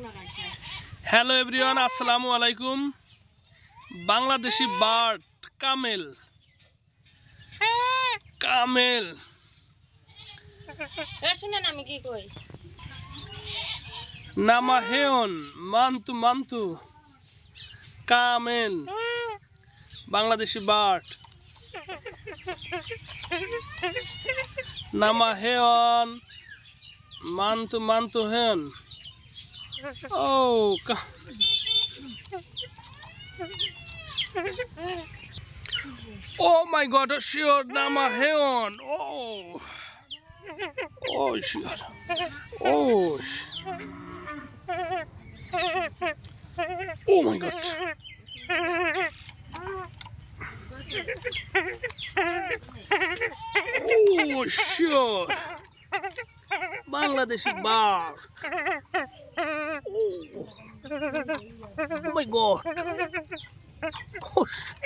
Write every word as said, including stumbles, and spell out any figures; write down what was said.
Hello everyone, assalamu alaikum. Bangladeshi bird, camel. Camel. Nama hewan, mantu mantu. Camel. Bangladeshi bird. Nama hewan, mantu mantu hen. Oh, oh my God! Sure, nama hewan. Oh, oh sure. Oh, oh my God. Oh sure. Bangladeshi bird. Oh. Oh my God! Oh.